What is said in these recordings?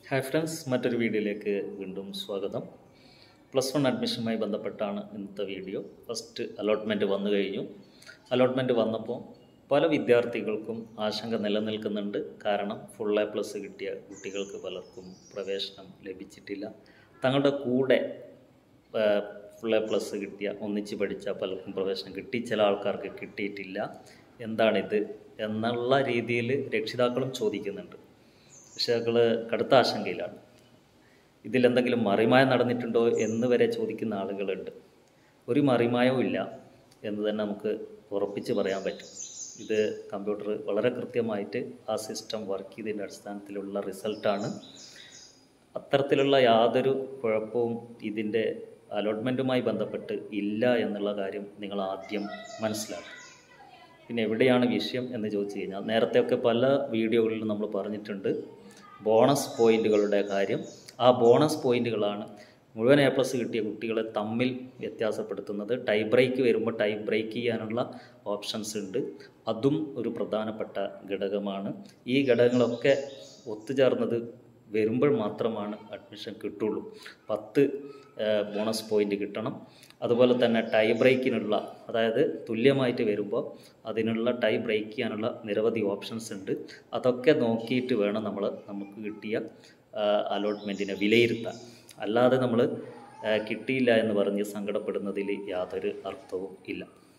Hi friends, മറ്റൊരു വീഡിയോയിലേക്ക് വീണ്ടും സ്വാഗതം. +1 അഡ്മിഷനുമായി ബന്ധപ്പെട്ടാണ് ഇന്നത്തെ വീഡിയോ. ഫസ്റ്റ് അലോട്ട്മെൻറ്റ് വന്നു കഴിഞ്ഞു. അലോട്ട്മെൻറ്റ് വന്നപ്പോൾ പല വിദ്യാർത്ഥികൾക്കും ആശങ്ക നിലനിൽക്കുന്നുണ്ട്. കാരണം ഫുൾ A+ കിട്ടിയ കുട്ടികൾക്ക് പലർക്കും പ്രവേശനം ലഭിച്ചിട്ടില്ല. തങ്ങളുടെ കൂടെ ഫുൾ A+ കിട്ടിയ ഒന്നിച്ച് പഠിച്ച പലർക്കും പ്രവേശനം കിട്ടി, ചില ആൾക്കാർക്ക് കിട്ടിയിട്ടില്ല. എന്താണിത് എന്നുള്ള രീതിയിൽ രക്ഷിതാക്കളും ചോദിക്കുന്നുണ്ട്. രക്ഷിതാക്കൾ കടുത്ത ആശങ്കയിലാണ്. ഇതിലെന്തെങ്കിലും മറിമായം നടന്നിട്ടുണ്ടോ എന്ന് വരെ ചോദിക്കുന്ന ആളുകളുണ്ട്. ഒരു മറിമായവും ഇല്ല എന്ന് തന്നെ നമുക്ക് ഉറപ്പിച്ച് പറയാൻ പറ്റും. ഇത് കമ്പ്യൂട്ടർ വളരെ കൃത്യമായിട്ട് ആ സിസ്റ്റം വർക്ക് ചെയ്തതിൻ്റെ അടിസ്ഥാനത്തിലുള്ള റിസൾട്ടാണ്. അത്തരത്തിലുള്ള യാതൊരു കുഴപ്പവും ഇതിൻ്റെ അലോട്ട്മെൻറ്റുമായി ബന്ധപ്പെട്ട് ഇല്ല എന്നുള്ള കാര്യം നിങ്ങൾ ആദ്യം മനസ്സിലാക്കുക. പിന്നെ എവിടെയാണ് വിഷയം എന്ന് ചോദിച്ചു കഴിഞ്ഞാൽ, നേരത്തെയൊക്കെ പല വീഡിയോകളിലും നമ്മൾ പറഞ്ഞിട്ടുണ്ട് ബോണസ് പോയിൻ്റുകളുടെ കാര്യം. ആ ബോണസ് പോയിൻ്റുകളാണ് മുഴുവൻ A+ കിട്ടിയ കുട്ടികളെ തമ്മിൽ വ്യത്യാസപ്പെടുത്തുന്നത്. ടൈ ബ്രേക്ക് വരുമ്പോൾ ടൈ ബ്രേക്ക് ചെയ്യാനുള്ള ഓപ്ഷൻസ് ഉണ്ട്. അതും ഒരു പ്രധാനപ്പെട്ട ഘടകമാണ്. ഈ ഘടകങ്ങളൊക്കെ ഒത്തുചേർന്നത് വരുമ്പോൾ മാത്രമാണ് അഡ്മിഷൻ കിട്ടുള്ളൂ. 10 ബോണസ് പോയിൻ്റ് കിട്ടണം. അതുപോലെ തന്നെ ടൈ ബ്രേക്കിനുള്ള, അതായത് തുല്യമായിട്ട് വരുമ്പോൾ അതിനുള്ള ടൈ ബ്രേക്ക് ചെയ്യാനുള്ള നിരവധി ഓപ്ഷൻസ് ഉണ്ട്. അതൊക്കെ നോക്കിയിട്ട് വേണം നമുക്ക് കിട്ടിയ അലോട്ട്മെൻറ്റിനെ വിലയിരുത്താൻ. അല്ലാതെ നമ്മൾ കിട്ടിയില്ല എന്ന് പറഞ്ഞ് സങ്കടപ്പെടുന്നതിൽ യാതൊരു അർത്ഥവും ഇല്ല.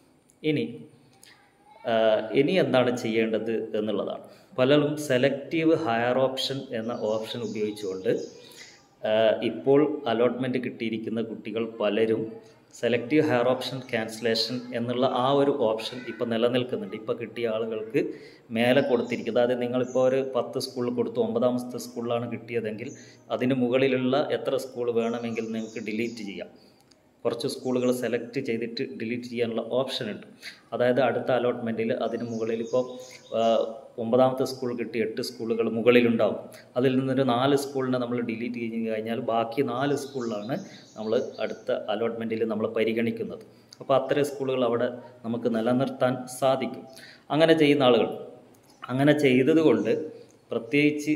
ഇനി എന്താണ് ചെയ്യേണ്ടത് എന്നുള്ളതാണ്. പലരും സെലക്റ്റീവ് ഹയർ ഓപ്ഷൻ എന്ന ഓപ്ഷൻ ഉപയോഗിച്ചുകൊണ്ട് ഇപ്പോൾ അലോട്ട്മെൻറ്റ് കിട്ടിയിരിക്കുന്ന കുട്ടികൾ പലരും സെലക്റ്റീവ് ഹയർ ഓപ്ഷൻ ക്യാൻസലേഷൻ എന്നുള്ള ആ ഒരു ഓപ്ഷൻ ഇപ്പോൾ നിലനിൽക്കുന്നുണ്ട്. ഇപ്പോൾ കിട്ടിയ ആളുകൾക്ക് മേലെ കൊടുത്തിരിക്കുന്നത്, അതായത് നിങ്ങളിപ്പോൾ ഒരു 10 സ്കൂളിൽ കൊടുത്തു, 9ാമത്തെ സ്കൂളിലാണ് കിട്ടിയതെങ്കിൽ അതിന് മുകളിലുള്ള എത്ര സ്കൂൾ വേണമെങ്കിൽ നിങ്ങൾക്ക് ഡിലീറ്റ് ചെയ്യാം. കുറച്ച് സ്കൂളുകൾ സെലക്ട് ചെയ്തിട്ട് ഡിലീറ്റ് ചെയ്യാനുള്ള ഓപ്ഷൻ ഉണ്ട്. അതായത് അടുത്ത അലോട്ട്മെൻറ്റിൽ അതിന് മുകളിൽ ഇപ്പോൾ 9ാമത്തെ സ്കൂൾ കിട്ടി 8 സ്കൂളുകൾ മുകളിലുണ്ടാവും. അതിൽ നിന്നൊരു 4 സ്കൂളിനെ നമ്മൾ ഡിലീറ്റ് ചെയ്ത് കഴിഞ്ഞാൽ ബാക്കി 4 സ്കൂളിലാണ് നമ്മൾ അടുത്ത അലോട്ട്മെൻറ്റിൽ നമ്മൾ പരിഗണിക്കുന്നത്. അപ്പോൾ അത്തരം സ്കൂളുകൾ അവിടെ നമുക്ക് നിലനിർത്താൻ സാധിക്കും. അങ്ങനെ ചെയ്യുന്ന ആളുകൾ അങ്ങനെ ചെയ്തതുകൊണ്ട് പ്രത്യേകിച്ച്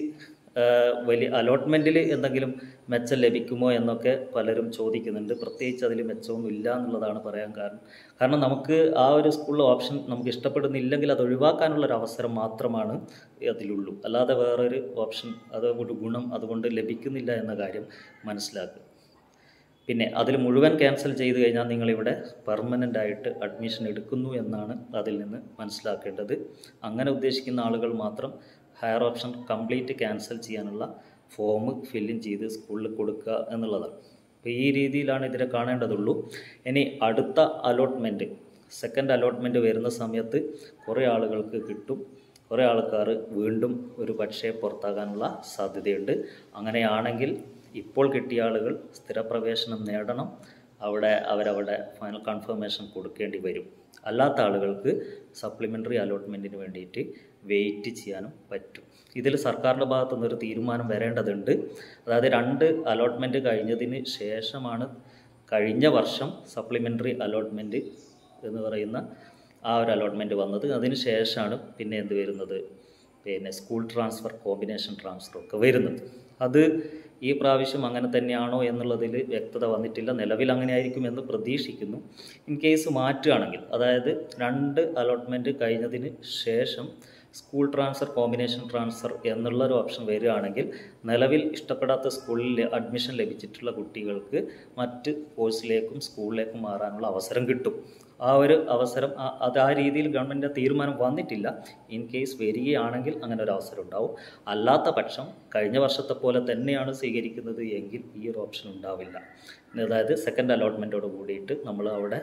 വലിയ അലോട്ട്മെൻറ്റിൽ എന്തെങ്കിലും മെച്ചം ലഭിക്കുമോ എന്നൊക്കെ പലരും ചോദിക്കുന്നുണ്ട്. പ്രത്യേകിച്ച് അതിൽ മെച്ചമൊന്നും ഇല്ല എന്നുള്ളതാണ് പറയാൻ കാരണം നമുക്ക് ആ ഒരു സ്കൂളിലെ ഓപ്ഷൻ നമുക്ക് ഇഷ്ടപ്പെടുന്നില്ലെങ്കിൽ അത് ഒഴിവാക്കാനുള്ളൊരു അവസരം മാത്രമാണ് അതിലുള്ളൂ. അല്ലാതെ വേറൊരു ഓപ്ഷൻ ഒരു ഗുണം അതുകൊണ്ട് ലഭിക്കുന്നില്ല എന്ന കാര്യം മനസ്സിലാക്കുക. പിന്നെ അതിൽ മുഴുവൻ ക്യാൻസൽ ചെയ്ത് കഴിഞ്ഞാൽ നിങ്ങളിവിടെ പെർമനൻ്റായിട്ട് അഡ്മിഷൻ എടുക്കുന്നു എന്നാണ് അതിൽ നിന്ന് മനസ്സിലാക്കേണ്ടത്. അങ്ങനെ ഉദ്ദേശിക്കുന്ന ആളുകൾ മാത്രം ഹയർ ഓപ്ഷൻ കംപ്ലീറ്റ് ക്യാൻസൽ ചെയ്യാനുള്ള ഫോം ഫില്ലും ചെയ്ത് സ്കൂളിൽ കൊടുക്കുക എന്നുള്ളതാണ്. അപ്പോൾ ഈ രീതിയിലാണ് ഇതിനെ കാണേണ്ടതുള്ളൂ. ഇനി അടുത്ത അലോട്ട്മെൻറ്റ്, സെക്കൻഡ് അലോട്ട്മെൻറ്റ് വരുന്ന സമയത്ത് കുറേ ആളുകൾക്ക് കിട്ടും, കുറേ ആൾക്കാർ വീണ്ടും ഒരു പക്ഷേ പുറത്താകാനുള്ള സാധ്യതയുണ്ട്. അങ്ങനെയാണെങ്കിൽ ഇപ്പോൾ കിട്ടിയ ആളുകൾ സ്ഥിരപ്രവേശനം നേടണം. അവരവിടെ ഫൈനൽ കൺഫർമേഷൻ കൊടുക്കേണ്ടി വരും. അല്ലാത്ത ആളുകൾക്ക് സപ്ലിമെൻ്ററി അലോട്ട്മെൻറ്റിന് വേണ്ടിയിട്ട് വെയിറ്റ് ചെയ്യാനും പറ്റും. ഇതിൽ സർക്കാരിൻ്റെ ഭാഗത്തു നിന്നൊരു തീരുമാനം വരേണ്ടതുണ്ട്. അതായത് 2 അലോട്ട്മെൻറ്റ് കഴിഞ്ഞതിന് ശേഷമാണ് കഴിഞ്ഞ വർഷം സപ്ലിമെൻ്ററി അലോട്ട്മെൻറ്റ് എന്ന് പറയുന്ന ആ ഒരു അലോട്ട്മെൻറ്റ് വന്നത്. അതിന് ശേഷമാണ് പിന്നെ എന്ത് വരുന്നത്, പിന്നെ സ്കൂൾ ട്രാൻസ്ഫർ, കോമ്പിനേഷൻ ട്രാൻസ്ഫർ ഒക്കെ വരുന്നത്. അത് ഈ പ്രാവശ്യം അങ്ങനെ തന്നെയാണോ എന്നുള്ളതിൽ വ്യക്തത വന്നിട്ടില്ല. നിലവിൽ അങ്ങനെ ആയിരിക്കും എന്ന് പ്രതീക്ഷിക്കുന്നു. ഇൻ കേസ് മാറ്റുകയാണെങ്കിൽ, അതായത് 2 അലോട്ട്മെൻറ്റ് കഴിഞ്ഞതിന് ശേഷം സ്കൂൾ ട്രാൻസ്ഫർ, കോമ്പിനേഷൻ ട്രാൻസ്ഫർ എന്നുള്ളൊരു ഓപ്ഷൻ വരികയാണെങ്കിൽ നിലവിൽ ഇഷ്ടപ്പെടാത്ത സ്കൂളിൽ അഡ്മിഷൻ ലഭിച്ചിട്ടുള്ള കുട്ടികൾക്ക് മറ്റ് കോഴ്സിലേക്കും സ്കൂളിലേക്കും മാറാനുള്ള അവസരം കിട്ടും. ആ ഒരു അവസരം ആ രീതിയിൽ ഗവൺമെൻറ്റിൻ്റെ തീരുമാനം വന്നിട്ടില്ല. ഇൻ കേസ് വരികയാണെങ്കിൽ അങ്ങനെ ഒരു അവസരം ഉണ്ടാവും. അല്ലാത്ത പക്ഷം കഴിഞ്ഞ വർഷത്തെ പോലെ തന്നെയാണ് സ്വീകരിക്കുന്നത് എങ്കിൽ ഈ ഒരു ഓപ്ഷൻ ഉണ്ടാവില്ല. അതായത് സെക്കൻഡ് അലോട്ട്മെൻറ്റോട് കൂടിയിട്ട് നമ്മൾ അവിടെ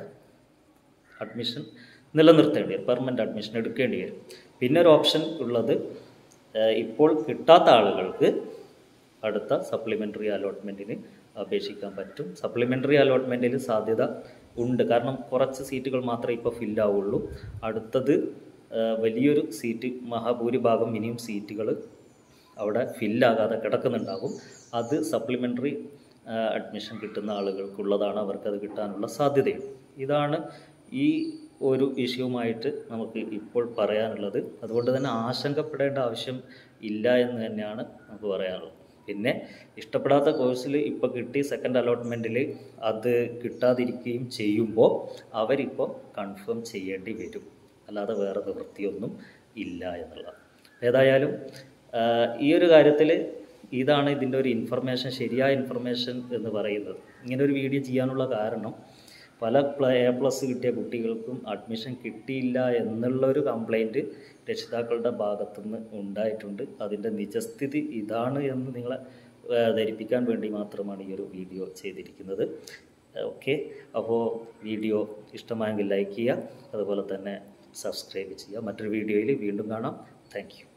അഡ്മിഷൻ നിലനിർത്തേണ്ടി വരും, പെർമനൻ്റ് അഡ്മിഷൻ എടുക്കേണ്ടി വരും. പിന്നെ ഒരു ഓപ്ഷൻ ഉള്ളത്, ഇപ്പോൾ കിട്ടാത്ത ആളുകൾക്ക് അടുത്ത സപ്ലിമെൻ്ററി അലോട്ട്മെൻറ്റിന് അപേക്ഷിക്കാൻ പറ്റും. സപ്ലിമെൻ്ററി അലോട്ട്മെൻറ്റിൽ സാധ്യത ഉണ്ട്, കാരണം കുറച്ച് സീറ്റുകൾ മാത്രമേ ഇപ്പോൾ ഫില്ലാവുള്ളൂ. അടുത്തത് വലിയൊരു സീറ്റ്, മഹാഭൂരിഭാഗം മിനിമം സീറ്റുകൾ അവിടെ ഫില്ലാകാതെ കിടക്കുന്നുണ്ടാകും. അത് സപ്ലിമെൻ്ററി അഡ്മിഷൻ കിട്ടുന്ന ആളുകൾക്കുള്ളതാണ്, അവർക്കത് കിട്ടാനുള്ള സാധ്യതയുണ്ട്. ഇതാണ് ഈ ഒരു ഇഷ്യൂവുമായിട്ട് നമുക്ക് ഇപ്പോൾ പറയാനുള്ളത്. അതുകൊണ്ട് തന്നെ ആശങ്കപ്പെടേണ്ട ആവശ്യം ഇല്ല എന്ന് തന്നെയാണ് നമുക്ക് പറയാനുള്ളത്. പിന്നെ ഇഷ്ടപ്പെടാത്ത കോഴ്സിൽ ഇപ്പോൾ കിട്ടി സെക്കൻഡ് അലോട്ട്മെൻറ്റിൽ അത് കിട്ടാതിരിക്കുകയും ചെയ്യുമ്പോൾ അവരിപ്പോൾ കൺഫേം ചെയ്യേണ്ടി വരും, അല്ലാതെ വേറെ നിവൃത്തിയൊന്നും ഇല്ല എന്നുള്ളതാണ്. ഏതായാലും ഈ ഒരു കാര്യത്തിൽ ഇതാണ് ഇതിൻ്റെ ഒരു ഇൻഫർമേഷൻ, ശരിയായ ഇൻഫർമേഷൻ എന്ന് പറയുന്നത്. ഇങ്ങനെ ഒരു വീഡിയോ ചെയ്യാനുള്ള കാരണം പല A+ കിട്ടിയ കുട്ടികൾക്കും അഡ്മിഷൻ കിട്ടിയില്ല എന്നുള്ളൊരു കംപ്ലൈൻറ്റ് രക്ഷിതാക്കളുടെ ഭാഗത്തുനിന്ന് ഉണ്ടായിട്ടുണ്ട്. അതിൻ്റെ നിജസ്ഥിതി ഇതാണ് എന്ന് നിങ്ങളെ ധരിപ്പിക്കാൻ വേണ്ടി മാത്രമാണ് ഈ ഒരു വീഡിയോ ചെയ്തിരിക്കുന്നത്. ഓക്കെ, അപ്പോൾ വീഡിയോ ഇഷ്ടമായെങ്കിൽ ലൈക്ക് ചെയ്യുക, അതുപോലെ തന്നെ സബ്സ്ക്രൈബ് ചെയ്യുക. മറ്റൊരു വീഡിയോയിൽ വീണ്ടും കാണാം. Thank U.